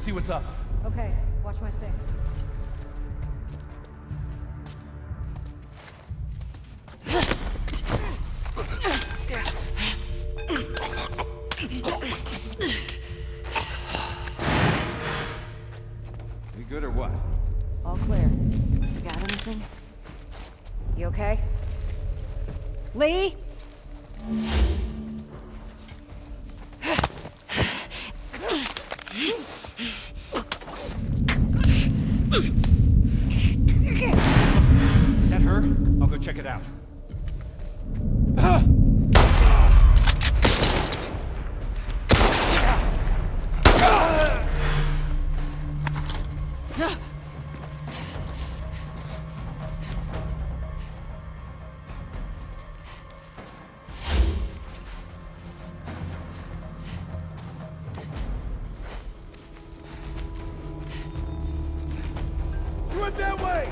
see what's up. Okay, watch my thing. We good or what? All clear. You got anything? You okay? Lee? Is that her? I'll go check it out. You went that way!